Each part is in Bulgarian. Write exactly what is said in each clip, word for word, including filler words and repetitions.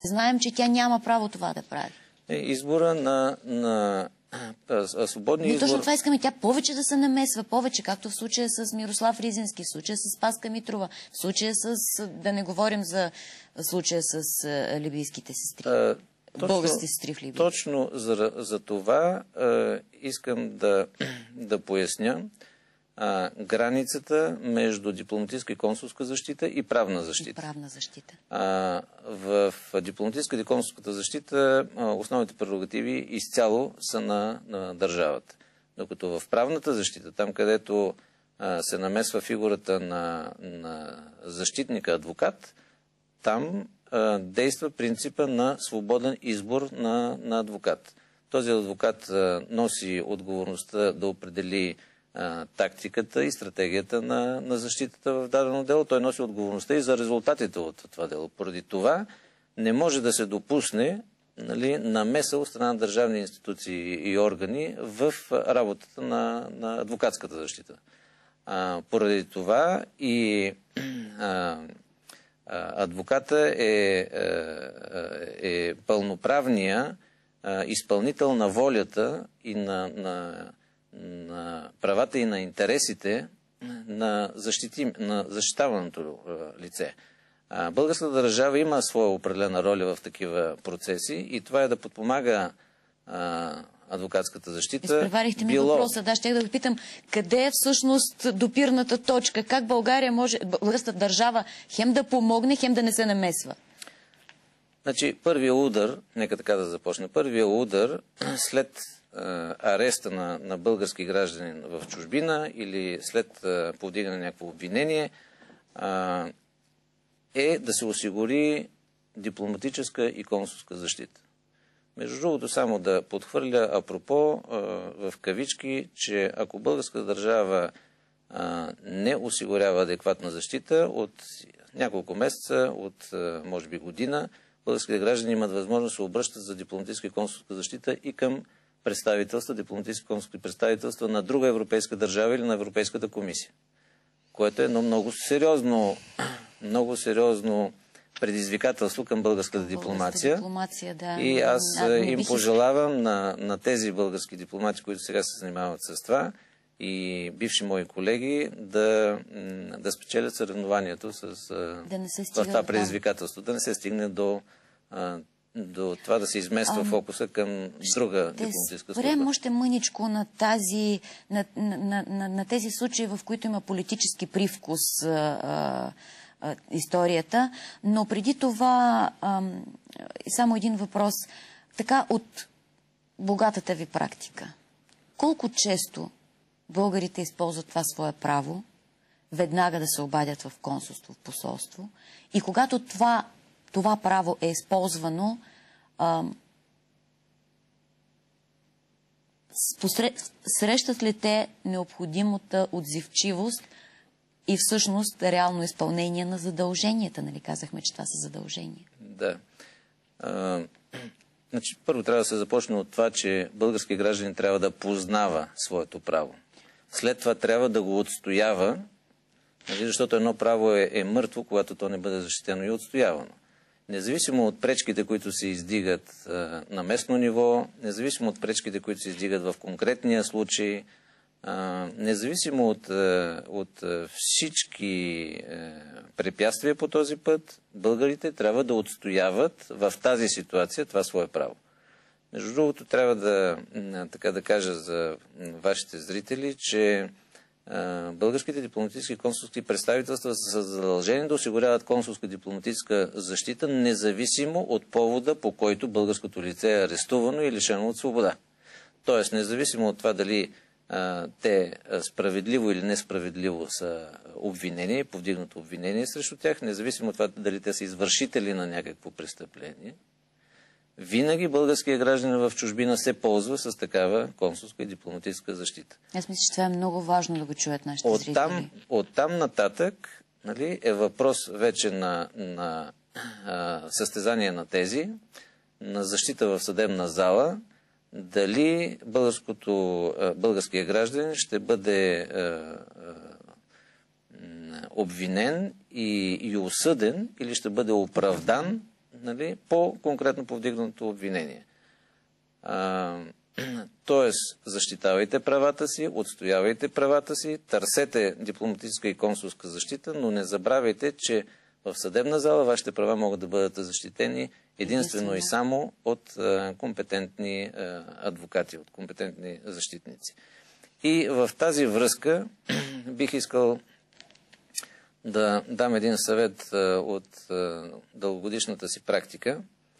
Знаем, че тя няма право това да прави. Избора на, на свободния избор... Но точно това искаме, тя повече да се намесва, повече, както в случая с Мирослав Ризински, в случая с Спаска Митрова, в случая с... да не говорим за случая с либийските сестри. А, точно, българските сестри в Либия. Точно за, за това а, искам да, да поясня а, границата между дипломатическа и консулска защита и правна защита. И правна защита. А, в дипломатическа и консулската защита а, основните прерогативи изцяло са на, на държавата. Докато в правната защита, там където а, се намесва фигурата на, на защитника, адвокат, там а, действа принципа на свободен избор на, на адвокат. Този адвокат а, носи отговорността да определи тактиката и стратегията на, на защитата в дадено дело. Той носи отговорността и за резултатите от това дело. Поради това не може да се допусне, нали, намеса от страна на държавни институции и органи в работата на, на адвокатската защита. А, поради това и а, адвоката е, е, е пълноправния а, изпълнител на волята и на, на на правата и на интересите на, защити, на защитаваното лице. Българската държава има своя определена роля в такива процеси и това е да подпомага а, адвокатската защита. Изпреварихте ми било... въпроса. Да, ще да ви питам, къде е всъщност допирната точка? Как България може, българската държава, хем да помогне, хем да не се намесва? Значи, първият удар, нека така да започне, първият удар след ареста на, на български гражданин в чужбина или след а, повдигане на някакво обвинение а, е да се осигури дипломатическа и консулска защита. Между другото, само да подхвърля апропо а, в кавички, че ако българската държава а, не осигурява адекватна защита, от няколко месеца, от а, може би година, българските граждани имат възможност да се обръщат за дипломатическа и консулска защита и към представителства, дипломатически консулски представителства на друга европейска държава или на Европейската комисия. Което е едно много сериозно, много сериозно предизвикателство към българската дипломация. дипломация да. И аз а, им пожелавам на, на тези български дипломати, които сега се занимават с това, и бивши мои колеги да, да спечелят съревнованието с да не се стига, това предизвикателство. Да не се стигне до до това да се измества а, фокуса към друга дипломатическа служба. Спрем още мъничко на, тази, на, на, на, на тези случаи, в които има политически привкус а, а, историята, но преди това а, само един въпрос. Така, от богатата ви практика, колко често българите използват това свое право веднага да се обадят в консулство, в посолство, и когато това това право е използвано, а, посред, срещат ли те необходимата отзивчивост и всъщност реално изпълнение на задълженията? Нали казахме, че това са задължения? Да. А, значи, първо трябва да се започне от това, че български гражданин трябва да познава своето право. След това трябва да го отстоява, нали, защото едно право е, е мъртво, когато то не бъде защитено и отстоявано. Независимо от пречките, които се издигат а, на местно ниво, независимо от пречките, които се издигат в конкретния случай, а, независимо от, а, от всички а, препятствия по този път, българите трябва да отстояват в тази ситуация това свое право. Между другото, трябва да, така да кажа за вашите зрители, че българските дипломатически и консулски представителства са задължени да осигуряват консулска дипломатическа защита, независимо от повода, по който българското лице е арестувано и лишено от свобода. Тоест, независимо от това дали а, те справедливо или несправедливо са обвинени, повдигнато обвинение срещу тях, независимо от това дали те са извършители на някакво престъпление, винаги българският гражданин в чужбина се ползва с такава консулска и дипломатическа защита. Аз мисля, че това е много важно да го чуят нашите от зрители. Там, от там нататък, нали, е въпрос вече на, на а, състезание на тези, на защита в съдебна зала, дали българското, а, българският гражданин ще бъде а, а, обвинен и, и осъден, или ще бъде оправдан нали, по конкретно повдигнато обвинение. А, тоест, защитавайте правата си, отстоявайте правата си, търсете дипломатическа и консулска защита, но не забравяйте, че в съдебна зала вашите права могат да бъдат защитени единствено и само от а, компетентни а, адвокати, от компетентни защитници. И в тази връзка бих искал да дам един съвет а, от а, дългогодишната си практика.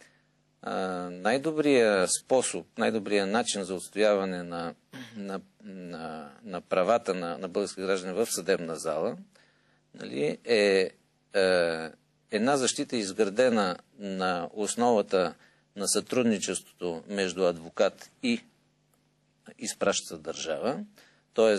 Най-добрият способ, най-добрият начин за отстояване на, на, на, на правата на, на български граждани в съдебна зала, нали, е, е една защита, изградена на основата на сътрудничеството между адвокат и изпращаща държава, т.е.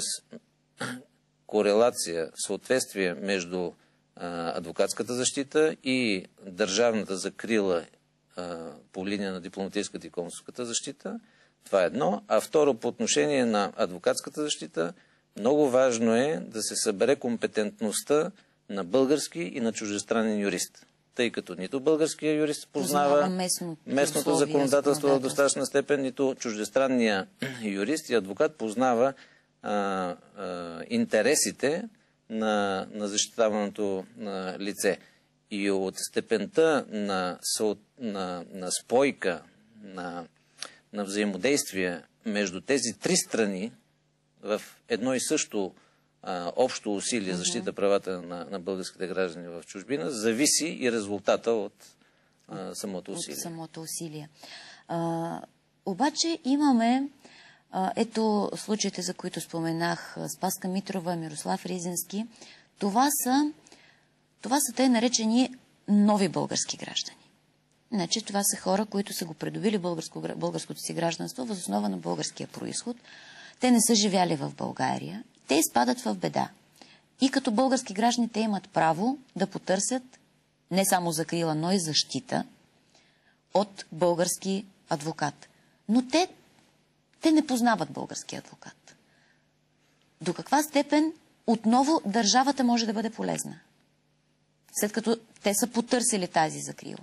корелация, съответствие между а, адвокатската защита и държавната закрила по линия на дипломатическата и консулската защита. Това е едно. А второ, по отношение на адвокатската защита, много важно е да се събере компетентността на български и на чуждестранен юрист. Тъй като нито българския юрист познава местното, местното законодателство в достатъчна степен, нито чуждестранния юрист и адвокат познава а, а, интересите на, на защитаваното на лице. И от степента на, на, на спойка, на, на взаимодействие между тези три страни в едно и също а, общо усилие за защита правата на, на българските граждани в чужбина, зависи и резултата от а, самото усилие. От самото усилие. А, обаче имаме, а, ето случаите, за които споменах, Спаска Митрова, Мирослав Ризински, това са Това са те наречени нови български граждани. Значи, това са хора, които са го придобили българско, българското си гражданство въз основа на българския произход. Те не са живяли в България. Те изпадат в беда. И като български граждани те имат право да потърсят не само закрила, но и защита от български адвокат. Но те, те не познават български адвокат. До каква степен отново държавата може да бъде полезна, след като те са потърсили тази закрила?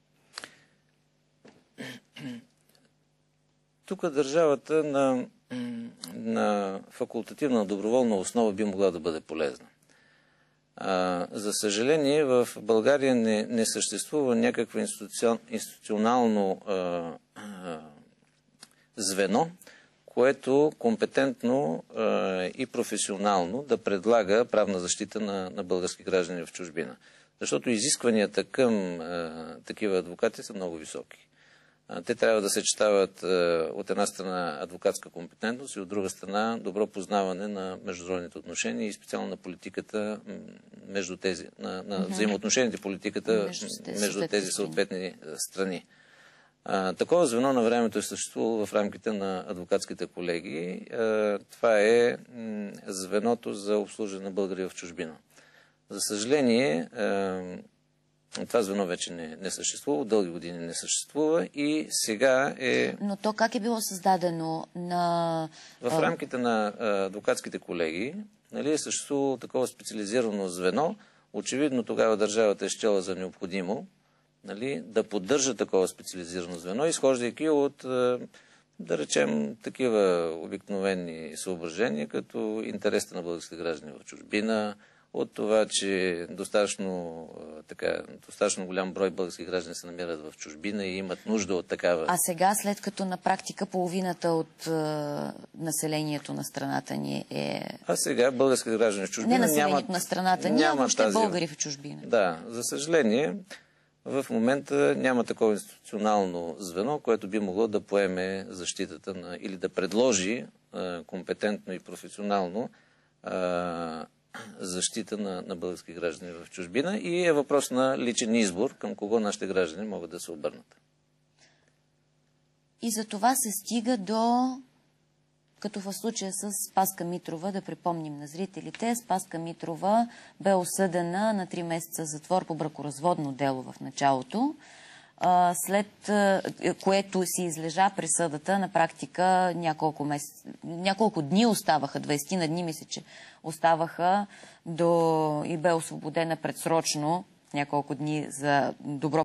Тук държавата на, на факултативна доброволна основа би могла да бъде полезна. А, за съжаление, в България не, не съществува някакво институцион, институционално а, а, звено, което компетентно а, и професионално да предлага правна защита на, на български граждани в чужбина. Защото изискванията към а, такива адвокати са много високи. А, те трябва да съчетават а, от една страна адвокатска компетентност и от друга страна добро познаване на международните отношения и специално на политиката между тези, на, на mm-hmm. взаимоотношенията и политиката между, между тези съответни страни. А, такова звено на времето е съществувало в рамките на адвокатските колегии. А, това е м, звеното за обслужване на българи в чужбина. За съжаление, а, това звено вече не, не съществува, дълги години не съществува и сега е... Но то как е било създадено на... В рамките на адвокатските колегии, нали, е съществувало такова специализирано звено. Очевидно тогава държавата е счела за необходимо, нали, да поддържа такова специализирано звено, изхождайки от, да речем, такива обикновени съображения, като интересите на българските граждани в чужбина, от това, че достатъчно, така, достатъчно голям брой български граждани се намират в чужбина и имат нужда от такава... А сега, след като на практика половината от е, населението на страната ни е... А сега български граждани в чужбина не населението нямат... на страната ни, а въобще тази... българи в чужбина. Да, за съжаление, в момента няма такова институционално звено, което би могло да поеме защитата на... или да предложи е, компетентно и професионално е, защита на, на български граждани в чужбина и е въпрос на личен избор към кого нашите граждани могат да се обърнат. И за това се стига до, като в случая с Спаска Митрова, да припомним на зрителите, Спаска Митрова бе осъдена на три месеца затвор по бракоразводно дело в началото, след което си излежа присъдата. На практика няколко, месец, няколко дни оставаха, двайсет на дни мисля, че оставаха до... и бе освободена предсрочно няколко дни за добро